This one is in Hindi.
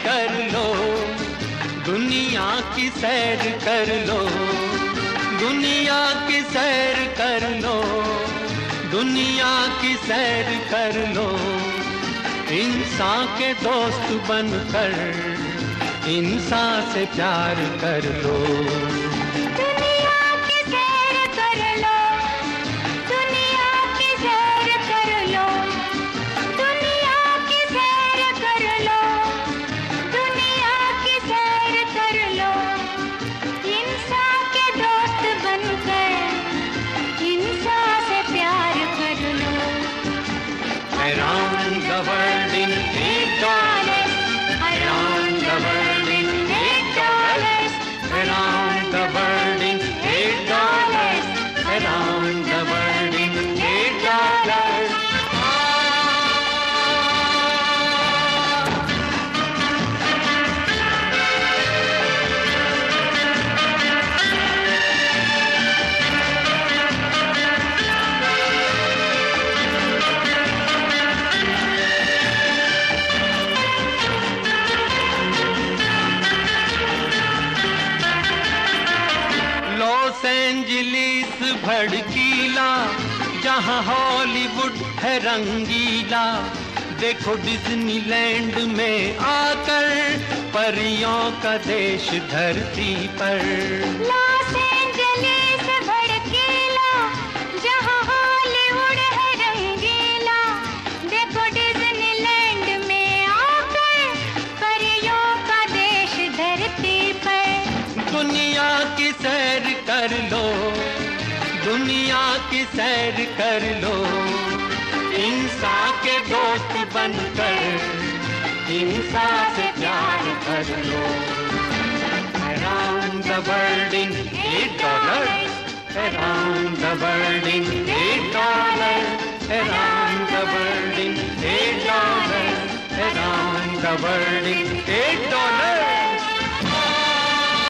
कर लो, दुनिया की सैर कर लो, दुनिया की सैर कर लो, दुनिया की सैर कर लो। इंसान के दोस्त बनकर इंसान से प्यार कर लो। Around the world in $8, around the world in $8, around the world in $8, around the world in $8. Los Angeles भड़कीला, जहां हॉलीवुड है रंगीला। देखो डिज्नीलैंड में आकर परियों का देश धरती पर। लॉस एंजलिस भड़कीला, जहां हॉलीवुड है रंगीला। देखो डिज्नीलैंड में आकर परियों का देश धरती पर। दुनिया की सैर कर लो, दुनिया की सैर कर लो। इंसान के दोस्त बनकर इंसान से प्यार कर लो। Around the world in $8, around the world in $8, around the world in $8, around the world in $8.